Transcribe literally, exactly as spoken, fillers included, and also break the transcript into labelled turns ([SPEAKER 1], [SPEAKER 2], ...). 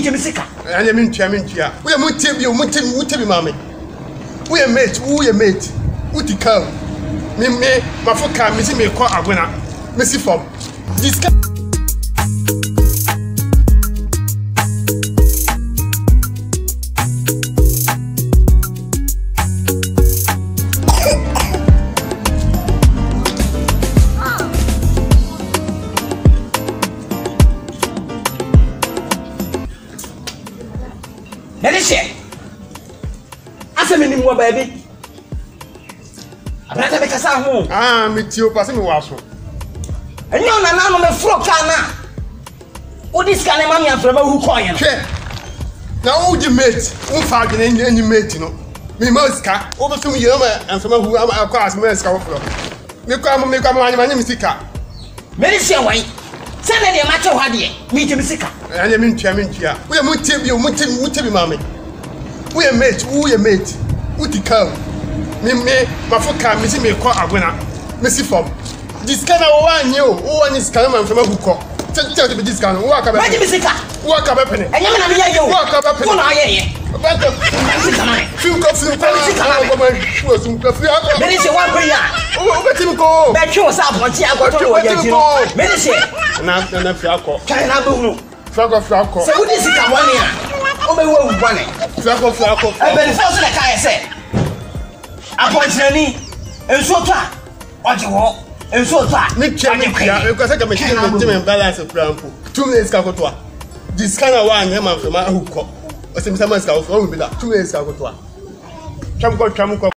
[SPEAKER 1] Jimisika.
[SPEAKER 2] And I mean, Chamintia. We are Mutibi, Mutim, Mutibi, mammy. We are mate, we are mate. Uti come. Me, me, my foca, Missy me call a winner. Missy Fob. This I said, "Many more baby." I better make a sound. Ah, me too, passing me wash. And you know, I'm a frog canna. What is kind of money I'm from who call you? Now, would you mate? Who found any mate, you know? Me most car over two years and from who I'm across Mesca. You come, make up my name is Sika. Many say, why? Send any matter what ye meet him Sika. And I mean, Chamintia. We are Mutim, you Mutim, Mutim, mammy. We are mate, we are mate. Uti come. Me, me, my foca, Missy me call a winner. Missy Fob. This kind of one you, one is coming from a hook. Tell me this kind of walk up. Walk up, and you're going to be walk up. One eye. About the few coffee. Many say one prayer. Oh, let him go. Back yourself, what you got to go. Many say, and after the Fiaco. China Boo. Frago Fraco. So, what is it? One year. Oh, my word, one. Frago Fraco. I bet the first like I said. I point any and so far. What you want? And so far. Nick Channing, because I can make a balance of Rampo. Two days Cacotois. This kind of one, Emma from my hook. Or some summer's go for two days Cacotois. Chamco Chamco.